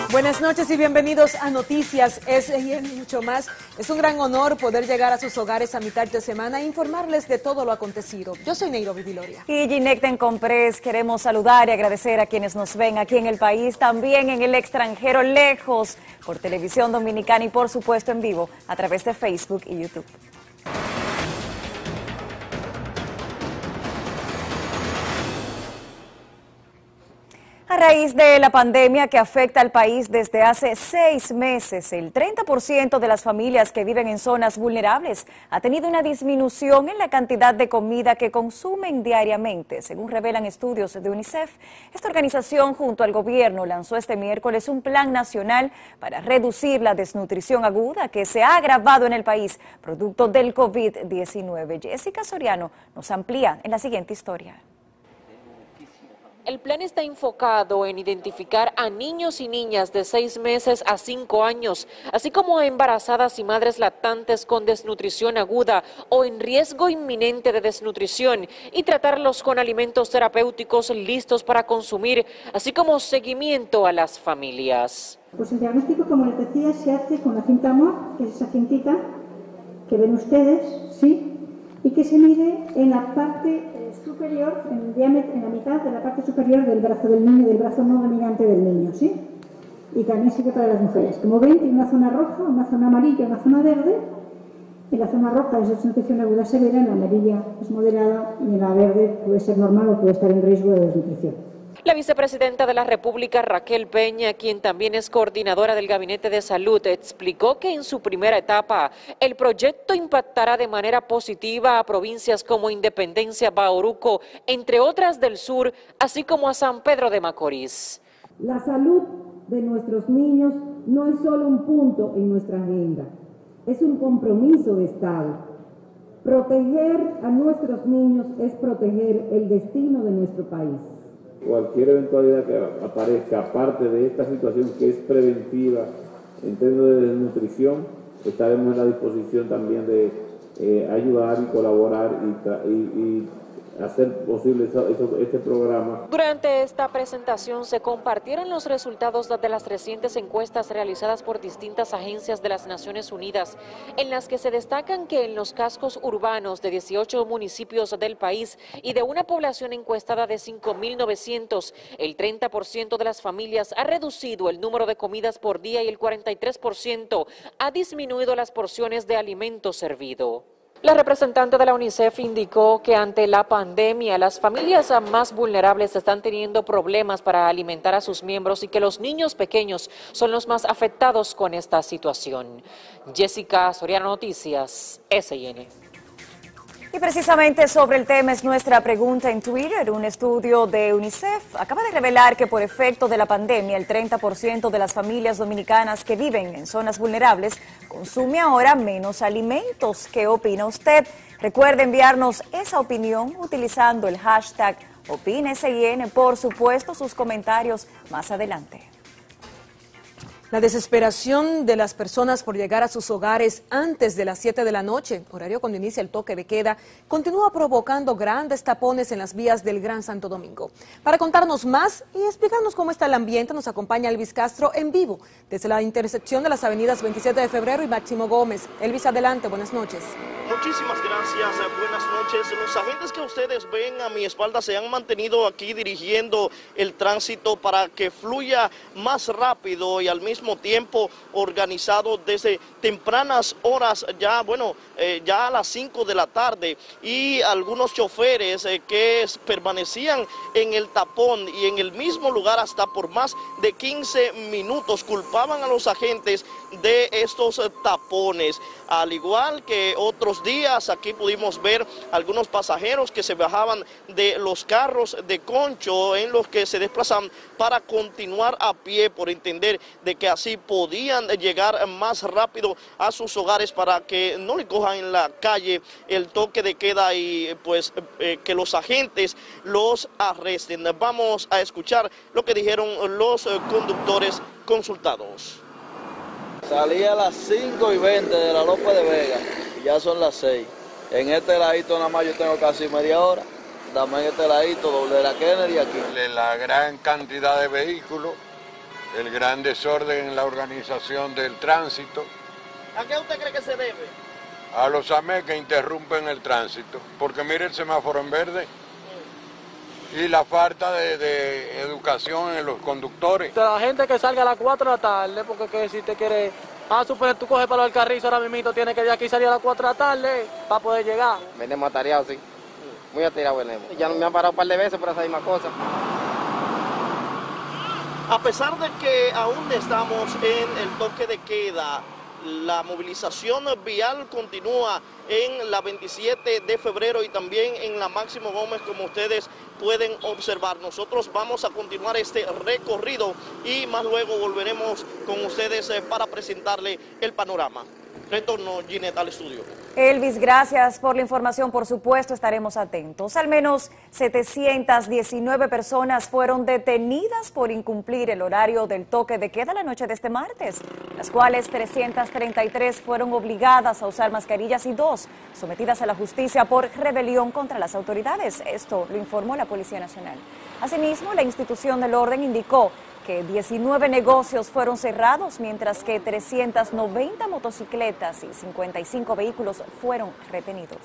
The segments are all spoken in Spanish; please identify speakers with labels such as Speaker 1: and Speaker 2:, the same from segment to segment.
Speaker 1: Buenas noches y bienvenidos a Noticias SIN y mucho más. Es un gran honor poder llegar a sus hogares a mitad de semana e informarles de todo lo acontecido. Yo soy Nairobi Viloria.
Speaker 2: Y Ginecten Comprés, queremos saludar y agradecer a quienes nos ven aquí en el país, también en el extranjero, lejos, por Televisión Dominicana y por supuesto en vivo a través de Facebook y YouTube. A raíz de la pandemia que afecta al país desde hace 6 meses, el 30% de las familias que viven en zonas vulnerables ha tenido una disminución en la cantidad de comida que consumen diariamente, según revelan estudios de UNICEF. Esta organización, junto al gobierno, lanzó este miércoles un plan nacional para reducir la desnutrición aguda que se ha agravado en el país, producto del COVID-19. Jessica Soriano nos amplía en la siguiente historia.
Speaker 3: El plan está enfocado en identificar a niños y niñas de 6 meses a 5 años, así como a embarazadas y madres lactantes con desnutrición aguda o en riesgo inminente de desnutrición y tratarlos con alimentos terapéuticos listos para consumir, así como seguimiento a las familias.
Speaker 4: Pues el diagnóstico, como les decía, se hace con la cinta AMOR, que es esa cintita que ven ustedes, ¿sí? Y que se mide en la parte superior, en diámetro, en la mitad de la parte superior del brazo del niño, del brazo no dominante del niño, ¿sí? Y también sirve para las mujeres. Como ven, tiene una zona roja, una zona amarilla, una zona verde. En la zona roja es desnutrición aguda severa, en la amarilla es moderada y en la verde puede ser normal o puede estar en riesgo de desnutrición.
Speaker 3: La vicepresidenta de la República, Raquel Peña, quien también es coordinadora del Gabinete de Salud, explicó que en su primera etapa el proyecto impactará de manera positiva a provincias como Independencia, Bauruco, entre otras del sur, así como a San Pedro de Macorís.
Speaker 5: La salud de nuestros niños no es solo un punto en nuestra agenda, es un compromiso de Estado. Proteger a nuestros niños es proteger el destino de nuestro país.
Speaker 6: Cualquier eventualidad que aparezca, aparte de esta situación que es preventiva en términos de desnutrición, estaremos en la disposición también de ayudar y colaborar y hacer posible este programa.
Speaker 3: Durante esta presentación se compartieron los resultados de las recientes encuestas realizadas por distintas agencias de las Naciones Unidas, en las que se destacan que en los cascos urbanos de 18 municipios del país y de una población encuestada de 5.900, el 30% de las familias ha reducido el número de comidas por día y el 43% ha disminuido las porciones de alimento servido. La representante de la UNICEF indicó que ante la pandemia las familias más vulnerables están teniendo problemas para alimentar a sus miembros y que los niños pequeños son los más afectados con esta situación. Jessica Soriano, Noticias SIN.
Speaker 2: Y precisamente sobre el tema es nuestra pregunta en Twitter. Un estudio de UNICEF acaba de revelar que por efecto de la pandemia el 30% de las familias dominicanas que viven en zonas vulnerables consume ahora menos alimentos. ¿Qué opina usted? Recuerde enviarnos esa opinión utilizando el hashtag OpinaSIN. Por supuesto, sus comentarios más adelante.
Speaker 1: La desesperación de las personas por llegar a sus hogares antes de las 7 de la noche, horario cuando inicia el toque de queda, continúa provocando grandes tapones en las vías del Gran Santo Domingo. Para contarnos más y explicarnos cómo está el ambiente, nos acompaña Elvis Castro en vivo desde la intersección de las avenidas 27 de Febrero y Máximo Gómez. Elvis, adelante, buenas noches.
Speaker 7: Muchísimas gracias, buenas noches. Los agentes que ustedes ven a mi espalda se han mantenido aquí dirigiendo el tránsito para que fluya más rápido y al mismo tiempo organizado desde tempranas horas, ya a las 5 de la tarde, y algunos choferes que permanecían en el tapón y en el mismo lugar hasta por más de 15 minutos culpaban a los agentes de estos tapones. Al igual que otros días, aquí pudimos ver algunos pasajeros que se bajaban de los carros de concho en los que se desplazan para continuar a pie, por entender de que así podían llegar más rápido a sus hogares para que no le cojan en la calle el toque de queda y pues que los agentes los arresten. Vamos a escuchar lo que dijeron los conductores consultados.
Speaker 8: Salí a las 5:20 de la López de Vega y ya son las 6. En este ladito nada más yo tengo casi media hora. Dame en este ladito, doble de la Kennedy aquí.
Speaker 9: La gran cantidad de vehículos el gran desorden en la organización del tránsito.
Speaker 7: ¿A qué usted cree que se debe?
Speaker 9: A los AME que interrumpen el tránsito, porque mire el semáforo en verde y la falta de educación en los conductores.
Speaker 10: La gente que salga a las 4 de la tarde, porque que si te quiere, suponer tú coges para el Carrizo ahora mismo, tienes que de aquí salir a las 4 de la tarde para poder llegar.
Speaker 11: Venimos atareados, sí. Muy atareados venimos. Ya me han parado un par de veces por esa misma cosa.
Speaker 7: A pesar de que aún estamos en el toque de queda, la movilización vial continúa en la 27 de febrero y también en la Máximo Gómez, como ustedes pueden observar. Nosotros vamos a continuar este recorrido y más luego volveremos con ustedes para presentarle el panorama. Retorno, Ginette, al estudio.
Speaker 2: Elvis, gracias por la información. Por supuesto, estaremos atentos. Al menos 719 personas fueron detenidas por incumplir el horario del toque de queda la noche de este martes, las cuales 333 fueron obligadas a usar mascarillas y 2 sometidas a la justicia por rebelión contra las autoridades. Esto lo informó la Policía Nacional. Asimismo, la institución del orden indicó que 19 negocios fueron cerrados, mientras que 390 motocicletas y 55 vehículos fueron retenidos.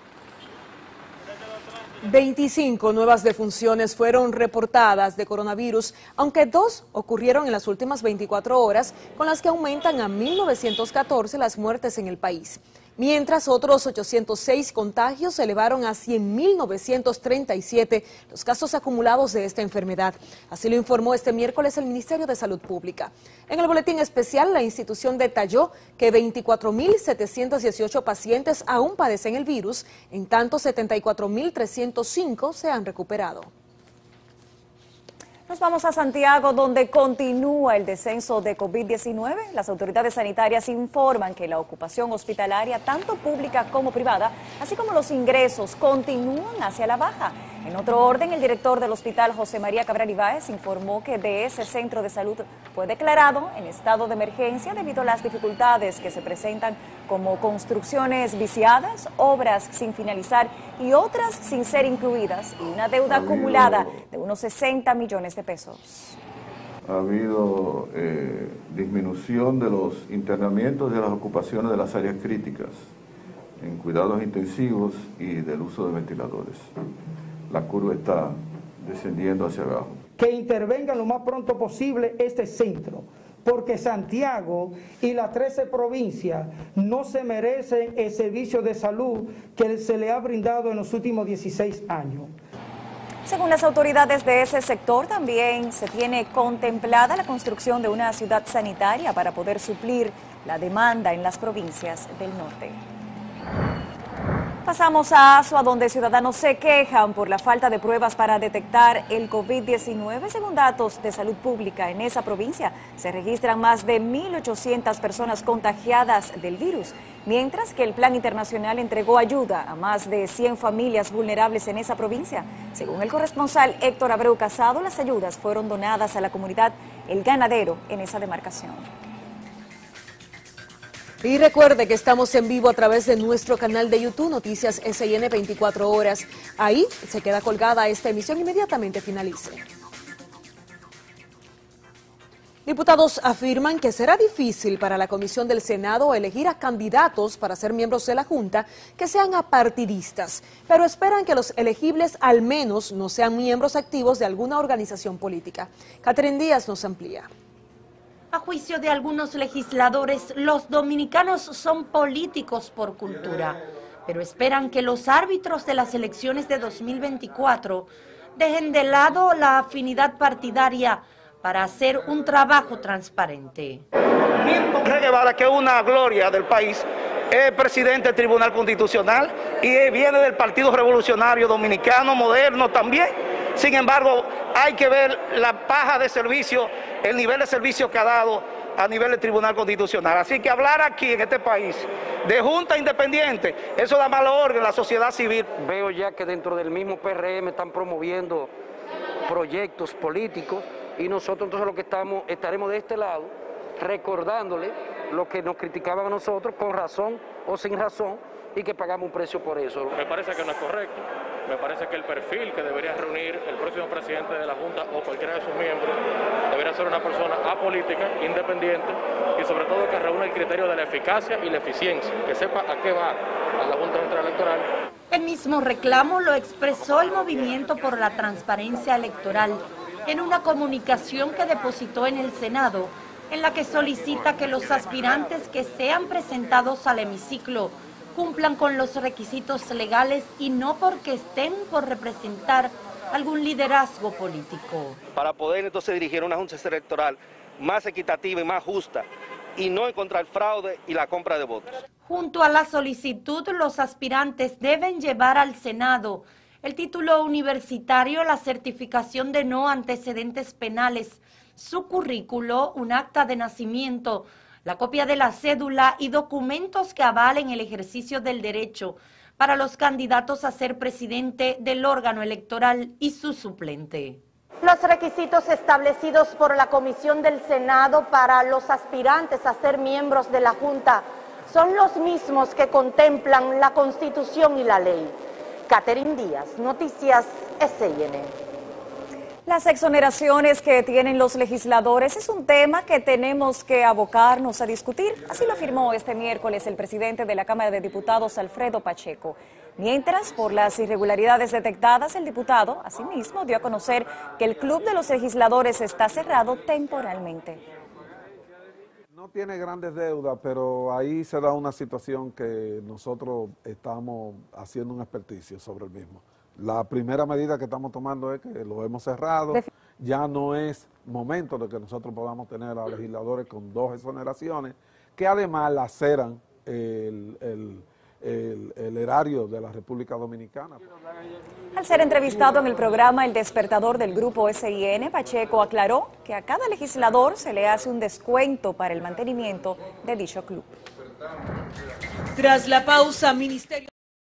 Speaker 1: 25 nuevas defunciones fueron reportadas de coronavirus, aunque 2 ocurrieron en las últimas 24 horas, con las que aumentan a 1.914 las muertes en el país. Mientras otros 806 contagios se elevaron a 100.937 los casos acumulados de esta enfermedad. Así lo informó este miércoles el Ministerio de Salud Pública. En el boletín especial, la institución detalló que 24.718 pacientes aún padecen el virus, en tanto 74.305 se han recuperado.
Speaker 2: Nos vamos a Santiago, donde continúa el descenso de COVID-19. Las autoridades sanitarias informan que la ocupación hospitalaria, tanto pública como privada, así como los ingresos, continúan hacia la baja. En otro orden, el director del hospital, José María Cabral Ibáez, informó que de ese centro de salud fue declarado en estado de emergencia debido a las dificultades que se presentan, como construcciones viciadas, obras sin finalizar y otras sin ser incluidas, y una deuda acumulada de unos 60 millones de pesos.
Speaker 12: Ha habido disminución de los internamientos y de las ocupaciones de las áreas críticas en cuidados intensivos y del uso de ventiladores. La curva está descendiendo hacia abajo.
Speaker 13: Que intervenga lo más pronto posible este centro, porque Santiago y las 13 provincias no se merecen el servicio de salud que se le ha brindado en los últimos 16 años.
Speaker 2: Según las autoridades de ese sector, también se tiene contemplada la construcción de una ciudad sanitaria para poder suplir la demanda en las provincias del norte. Pasamos a Asua, donde ciudadanos se quejan por la falta de pruebas para detectar el COVID-19. Según datos de salud pública en esa provincia, se registran más de 1.800 personas contagiadas del virus, mientras que el Plan Internacional entregó ayuda a más de 100 familias vulnerables en esa provincia. Según el corresponsal Héctor Abreu Casado, las ayudas fueron donadas a la comunidad El Ganadero en esa demarcación.
Speaker 1: Y recuerde que estamos en vivo a través de nuestro canal de YouTube, Noticias SIN 24 horas. Ahí se queda colgada esta emisión inmediatamente finalice. Diputados afirman que será difícil para la Comisión del Senado elegir a candidatos para ser miembros de la Junta que sean apartidistas, pero esperan que los elegibles al menos no sean miembros activos de alguna organización política. Catherine Díaz nos amplía.
Speaker 14: A juicio de algunos legisladores, los dominicanos son políticos por cultura, pero esperan que los árbitros de las elecciones de 2024 dejen de lado la afinidad partidaria para hacer un trabajo transparente.
Speaker 15: Che Guevara, que es una gloria del país, es presidente del Tribunal Constitucional y viene del Partido Revolucionario Dominicano, moderno también. Sin embargo, hay que ver la paja de servicio, el nivel de servicio que ha dado a nivel del Tribunal Constitucional. Así que hablar aquí en este país de junta independiente, eso da mal orden en la sociedad civil.
Speaker 16: Veo ya que dentro del mismo PRM están promoviendo proyectos políticos y nosotros entonces lo que estaremos de este lado recordándole lo que nos criticaban a nosotros con razón o sin razón y que pagamos un precio por eso.
Speaker 17: Me parece que no es correcto. Me parece que el perfil que debería reunir el próximo presidente de la Junta o cualquiera de sus miembros debería ser una persona apolítica, independiente y sobre todo que reúna el criterio de la eficacia y la eficiencia, que sepa a qué va a la Junta Central Electoral.
Speaker 14: El mismo reclamo lo expresó el Movimiento por la Transparencia Electoral en una comunicación que depositó en el Senado, en la que solicita que los aspirantes que sean presentados al hemiciclo cumplan con los requisitos legales y no porque estén por representar algún liderazgo político.
Speaker 15: Para poder entonces dirigir una junta electoral más equitativa y más justa y no encontrar fraude y la compra de votos.
Speaker 14: Junto a la solicitud, los aspirantes deben llevar al Senado el título universitario, la certificación de no antecedentes penales, su currículo, un acta de nacimiento, la copia de la cédula y documentos que avalen el ejercicio del derecho para los candidatos a ser presidente del órgano electoral y su suplente. Los requisitos establecidos por la Comisión del Senado para los aspirantes a ser miembros de la Junta son los mismos que contemplan la Constitución y la ley. Catherine Díaz, Noticias SIN.
Speaker 2: Las exoneraciones que tienen los legisladores es un tema que tenemos que abocarnos a discutir. Así lo afirmó este miércoles el presidente de la Cámara de Diputados, Alfredo Pacheco. Mientras, por las irregularidades detectadas, el diputado, asimismo, dio a conocer que el club de los legisladores está cerrado temporalmente.
Speaker 18: No tiene grandes deudas, pero ahí se da una situación que nosotros estamos haciendo un experticio sobre el mismo. La primera medida que estamos tomando es que lo hemos cerrado. Ya no es momento de que nosotros podamos tener a legisladores con 2 exoneraciones, que además laceran el erario de la República Dominicana.
Speaker 2: Al ser entrevistado en el programa El Despertador del Grupo SIN, Pacheco aclaró que a cada legislador se le hace un descuento para el mantenimiento de dicho club.
Speaker 1: Tras la pausa, Ministerio